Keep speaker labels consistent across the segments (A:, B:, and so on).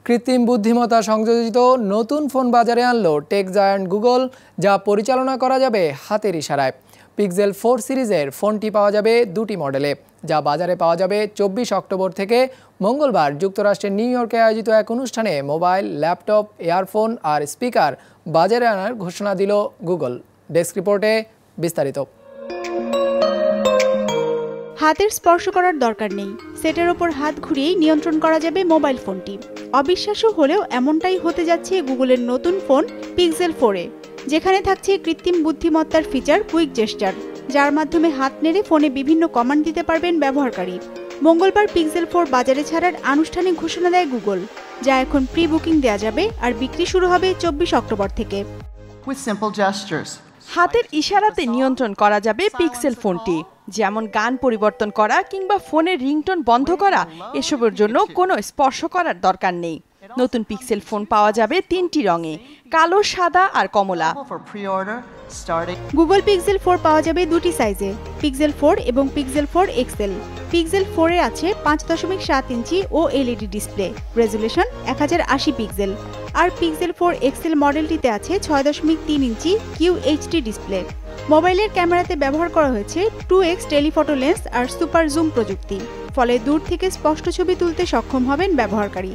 A: কৃত্রিম বুদ্ধিমত্তা সংযোজিত নতুন ফোন বাজারে আনলো টেক জায়ান্ট গুগল, যা পরিচালনা করা যাবে হাতের ইশারায়। পিক্সেল 4 সিরিজের ফোনটি পাওয়া যাবে দুটি মডেলে, যা বাজারে পাওয়া যাবে 24 অক্টোবর থেকে। মঙ্গলবার যুক্তরাষ্ট্রের নিউ ইয়র্কে আয়োজিত এক অনুষ্ঠানে মোবাইল, ল্যাপটপ, ইয়ারফোন আর স্পিকার বাজারে আনার ঘোষণা দিল গুগল। ডেস্ক রিপোর্টে বিস্তারিত।
B: হাতের স্পর্শ করার দরকার নেই, সেটের ওপর হাত ঘুরিয়েই নিয়ন্ত্রণ করা যাবে মোবাইল ফোনটি। অবিশ্বাস্য হলেও এমনটাই হতে যাচ্ছে গুগলের নতুন ফোন পিক্সেল 4-এ, যেখানে থাকছে কৃত্রিম বুদ্ধিমত্তার ফিচার কুইক জেস্টার, যার মাধ্যমে হাত নেড়ে ফোনে বিভিন্ন কমান্ড দিতে পারবেন ব্যবহারকারী। মঙ্গলবার পিক্সেল 4 বাজারে ছাড়ার আনুষ্ঠানিক ঘোষণা দেয় গুগল, যা এখন প্রি বুকিং দেওয়া যাবে আর বিক্রি শুরু হবে 24 অক্টোবর থেকে।
C: হাতের ইশারাতে নিয়ন্ত্রণ করা যাবে পিক্সেল ফোনটি, যেমন গান পরিবর্তন করা কিংবা ফোনের রিংটোন বন্ধ করা। এসবের জন্য কোনো স্পর্শ করার দরকার নেই। নতুন পিক্সেল ফোন পাওয়া যাবে 3টি রঙে, কালো, সাদা আর কমলা।
B: গুগল পিক্সেল 4 পাওয়া যাবে দুটি সাইজে, পিক্সেল 4 এবং পিক্সেল 4 এক্সেল। পিক্সেল 4-এ আছে 5.7 inch OLED display, resolution 1080 pixel. আর পিক্সেল 4 এক্সেল মডেলটিতে আছে 6.3 ইঞ্চি QHD ডিসপ্লে। মোবাইলের ক্যামেরাতে ব্যবহার করা হয়েছে 2x টেলিফটো লেন্স আর সুপার জুম প্রযুক্তি, ফলে দূর থেকে স্পষ্ট ছবি তুলতে সক্ষম হবেন ব্যবহারকারী।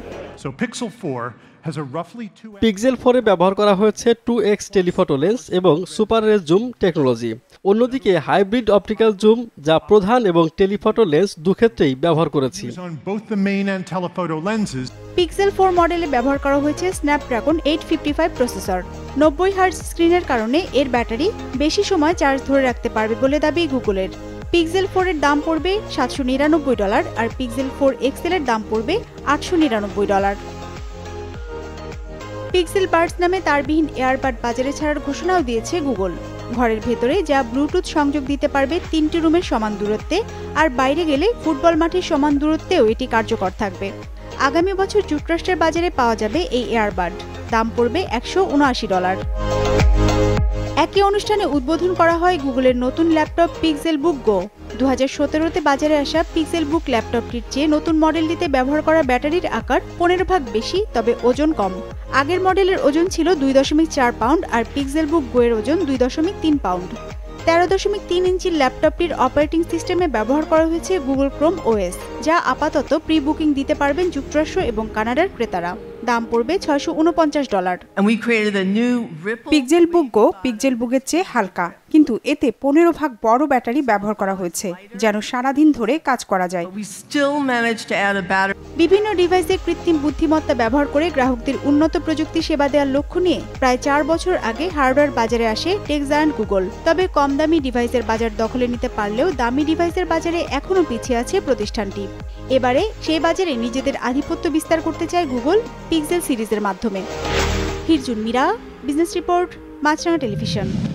D: পিক্সেল 4-এ ব্যবহার করা হয়েছে 2x টেলিফটো লেন্স এবং সুপার রেজ জুম টেকনোলজি। অন্যদিকে হাইব্রিড অপটিক্যাল জুম, যা প্রধান এবং টেলিফটো লেন্স দুক্ষেত্রেই ব্যবহার করেছি।
B: পিক্সেল 4 মডেলে ব্যবহার করা হয়েছে স্ন্যাপড্রাগন 855 প্রসেসর। 90 হার্জ স্ক্রিনের কারণে এর ব্যাটারি বেশি সময় চার্জ ধরে রাখতে পারবে বলে দাবি গুগলের। পিক্সেল 4-এর দাম পড়বে $799 আর পিক্সেল 4 এক্সেলের দাম পড়বে $899। পিক্সেল বাডস নামে তারবিহীন এয়ারবাড বাজারে ছাড়ার ঘোষণাও দিয়েছে গুগল। ঘরের ভেতরে যা ব্লুটুথ সংযোগ দিতে পারবে 3টি রুমের সমান দূরত্বে, আর বাইরে গেলে ফুটবল মাঠের সমান দূরত্বেও এটি কার্যকর থাকবে। আগামী বছর যুক্তরাষ্ট্রের বাজারে পাওয়া যাবে এই এয়ারবাড, দাম পড়বে $179। একই অনুষ্ঠানে উদ্বোধন করা হয় গুগলের নতুন ল্যাপটপ পিক্সেল বুক গো। 2017-তে বাজারে আসা পিক্সেল বুক ল্যাপটপটির চেয়ে নতুন মডেলটিতে ব্যবহার করা ব্যাটারির আকার 15 ভাগ বেশি, তবে ওজন কম। আগের মডেলের ওজন ছিল 2.4 পাউন্ড আর পিক্সেল বুক গো এর ওজন 2.3 পাউন্ড। 13.3 ইঞ্চির ল্যাপটপটির অপারেটিং সিস্টেমে ব্যবহার করা হয়েছে গুগল ক্রোম OS, যা আপাতত প্রি বুকিং দিতে পারবেন যুক্তরাষ্ট্র এবং কানাডার ক্রেতারা। দাম পড়বে $649।
E: পিক্সেল বুক গো পিক্সেল বুকের চেয়ে হালকা, কিন্তু এতে 15 ভাগ বড় ব্যাটারি ব্যবহার করা হয়েছে, যেন সারাদিন ধরে কাজ করা যায়।
B: বিভিন্ন ডিভাইসে কৃত্রিম বুদ্ধিমত্তা ব্যবহার করে গ্রাহকদের উন্নত প্রযুক্তি সেবা দেওয়ার লক্ষ্য নিয়ে প্রায় 4 বছর আগে হার্ডওয়্যার বাজারে আসে টেক জায়ান্ট গুগল। তবে কম দামি ডিভাইসের বাজার দখলে নিতে পারলেও দামি ডিভাইসের বাজারে এখনও পিছিয়ে আছে প্রতিষ্ঠানটি। এবারে সেই বাজারে নিজেদের আধিপত্য বিস্তার করতে চায় গুগল পিক্সেল সিরিজের মাধ্যমে। Hirjun Mira, business report, Maasranga television.